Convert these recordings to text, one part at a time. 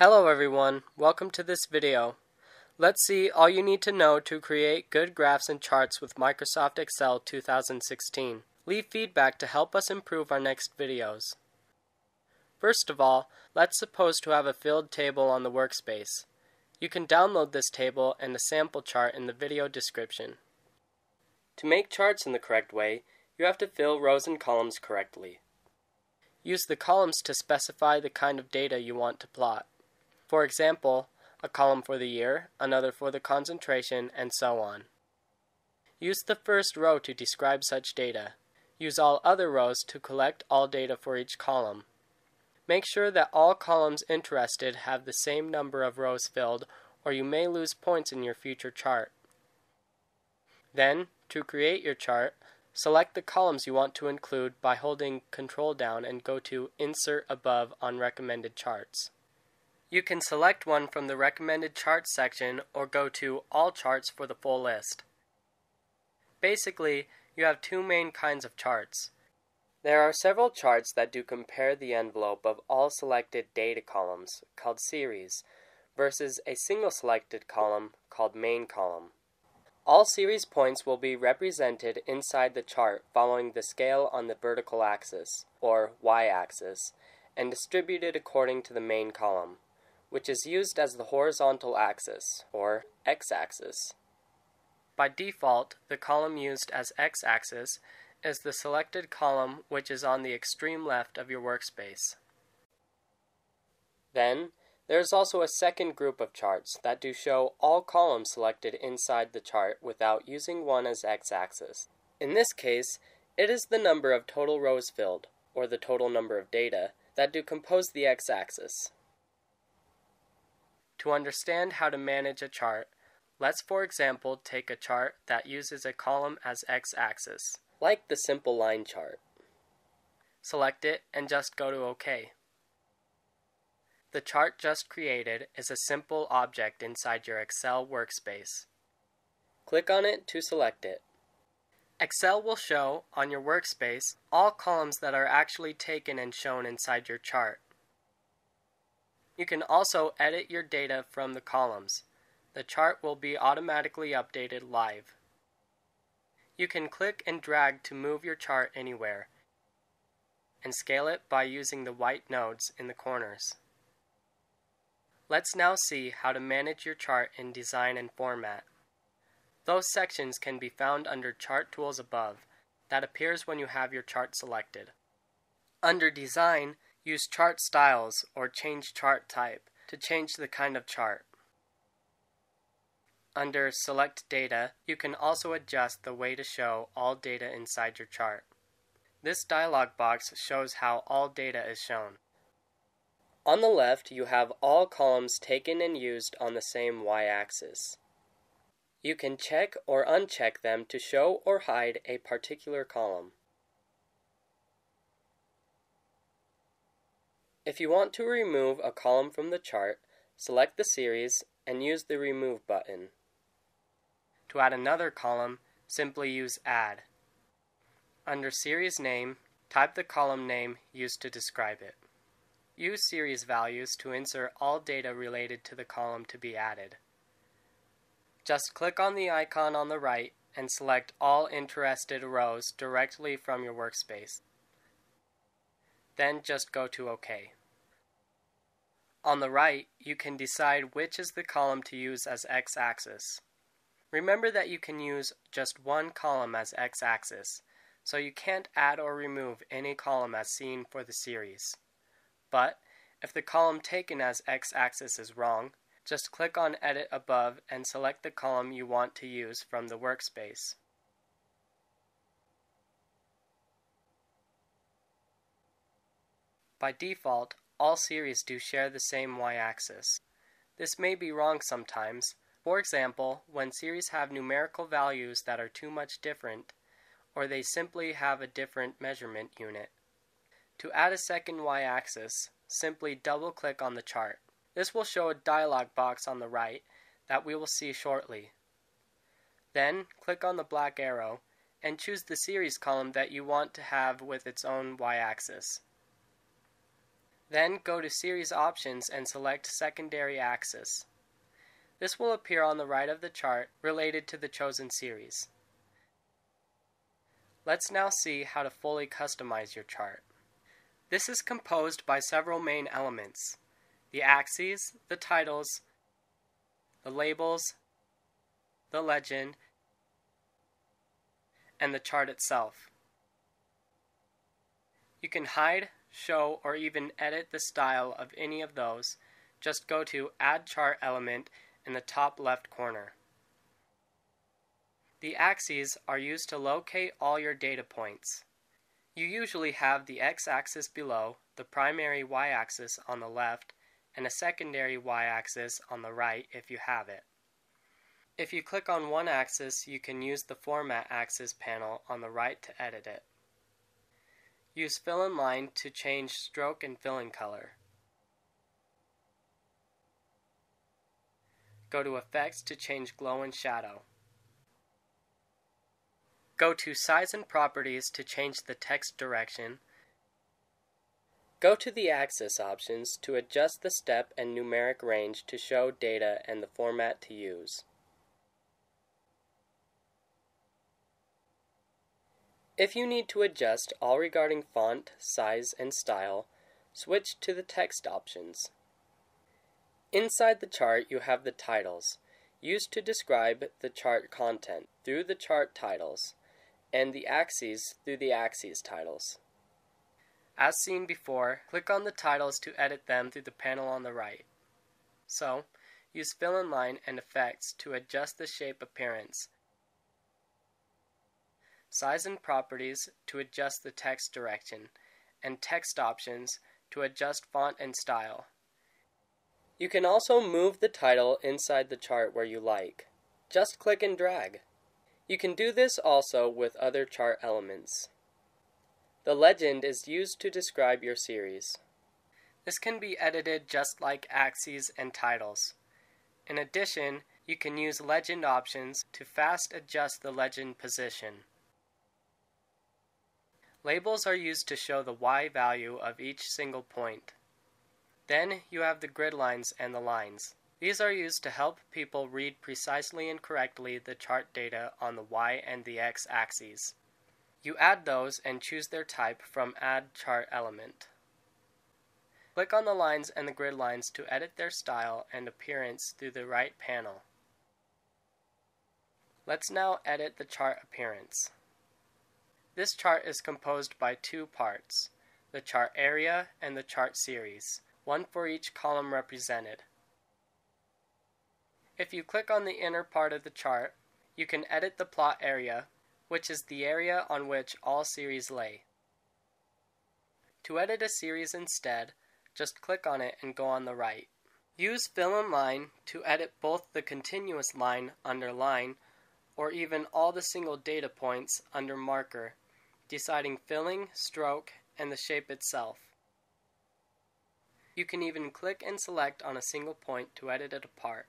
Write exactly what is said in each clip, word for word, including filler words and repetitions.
Hello everyone, welcome to this video. Let's see all you need to know to create good graphs and charts with Microsoft Excel two thousand sixteen. Leave feedback to help us improve our next videos. First of all, let's suppose to have a filled table on the workspace. You can download this table and a sample chart in the video description. To make charts in the correct way, you have to fill rows and columns correctly. Use the columns to specify the kind of data you want to plot. For example, a column for the year, another for the concentration, and so on. Use the first row to describe such data. Use all other rows to collect all data for each column. Make sure that all columns interested have the same number of rows filled, or you may lose points in your future chart. Then, to create your chart, select the columns you want to include by holding Control down and go to Insert Above on Recommended Charts. You can select one from the Recommended Charts section or go to All Charts for the full list. Basically, you have two main kinds of charts. There are several charts that do compare the envelope of all selected data columns, called series, versus a single selected column, called main column. All series points will be represented inside the chart following the scale on the vertical axis, or y-axis, and distributed according to the main column, which is used as the horizontal axis, or x-axis. By default, the column used as x-axis is the selected column which is on the extreme left of your workspace. Then, there is also a second group of charts that do show all columns selected inside the chart without using one as x-axis. In this case, it is the number of total rows filled, or the total number of data, that do compose the x-axis. To understand how to manage a chart, let's for example take a chart that uses a column as x-axis, like the simple line chart. Select it and just go to OK. The chart just created is a simple object inside your Excel workspace. Click on it to select it. Excel will show on your workspace all columns that are actually taken and shown inside your chart. You can also edit your data from the columns. The chart will be automatically updated live. You can click and drag to move your chart anywhere, and scale it by using the white nodes in the corners. Let's now see how to manage your chart in Design and Format. Those sections can be found under Chart Tools above. That appears when you have your chart selected. Under Design, use Chart Styles or Change Chart Type to change the kind of chart. Under Select Data, you can also adjust the way to show all data inside your chart. This dialog box shows how all data is shown. On the left, you have all columns taken and used on the same y-axis. You can check or uncheck them to show or hide a particular column. If you want to remove a column from the chart, select the series and use the Remove button. To add another column, simply use Add. Under Series Name, type the column name used to describe it. Use series values to insert all data related to the column to be added. Just click on the icon on the right and select all interested rows directly from your workspace. Then just go to OK. On the right, you can decide which is the column to use as x-axis. Remember that you can use just one column as x-axis, so you can't add or remove any column as seen for the series. But, if the column taken as x-axis is wrong, just click on Edit above and select the column you want to use from the workspace. By default, all series do share the same y-axis. This may be wrong sometimes. For example, when series have numerical values that are too much different, or they simply have a different measurement unit. To add a second y-axis, simply double-click on the chart. This will show a dialog box on the right that we will see shortly. Then, click on the black arrow and choose the series column that you want to have with its own y-axis. Then go to Series Options and select Secondary Axis. This will appear on the right of the chart related to the chosen series. Let's now see how to fully customize your chart. This is composed by several main elements: the axes, the titles, the labels, the legend, and the chart itself. You can hide, show, or even edit the style of any of those. Just go to Add Chart Element in the top left corner. The axes are used to locate all your data points. You usually have the x-axis below, the primary y-axis on the left, and a secondary y-axis on the right if you have it. If you click on one axis, you can use the Format Axis panel on the right to edit it. Use Fill in Line to change stroke and fill-in color. Go to Effects to change glow and shadow. Go to Size and Properties to change the text direction. Go to the Axis options to adjust the step and numeric range to show data and the format to use. If you need to adjust all regarding font, size, and style, switch to the text options. Inside the chart you have the titles, used to describe the chart content through the chart titles, and the axes through the axes titles. As seen before, click on the titles to edit them through the panel on the right. So, use Fill in Line and Effects to adjust the shape appearance, Size and Properties to adjust the text direction, and Text Options to adjust font and style. You can also move the title inside the chart where you like. Just click and drag. You can do this also with other chart elements. The legend is used to describe your series. This can be edited just like axes and titles. In addition, you can use legend options to fast adjust the legend position. Labels are used to show the Y value of each single point. Then you have the grid lines and the lines. These are used to help people read precisely and correctly the chart data on the Y and the X axes. You add those and choose their type from Add Chart Element. Click on the lines and the grid lines to edit their style and appearance through the right panel. Let's now edit the chart appearance. This chart is composed by two parts, the chart area and the chart series, one for each column represented. If you click on the inner part of the chart, you can edit the plot area, which is the area on which all series lay. To edit a series instead, just click on it and go on the right. Use Fill in Line to edit both the continuous line under Line or even all the single data points under Marker, deciding filling, stroke, and the shape itself. You can even click and select on a single point to edit it apart.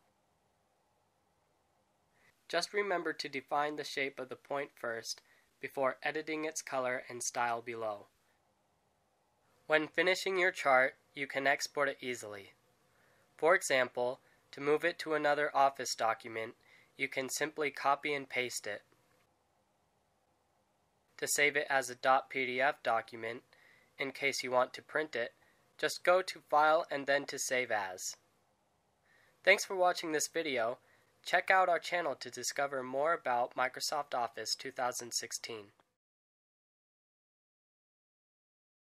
Just remember to define the shape of the point first before editing its color and style below. When finishing your chart, you can export it easily. For example, to move it to another Office document, you can simply copy and paste it. To save it as a .pdf document, in case you want to print it, just go to File and then to Save As. Thanks for watching this video. Check out our channel to discover more about Microsoft Office two thousand sixteen.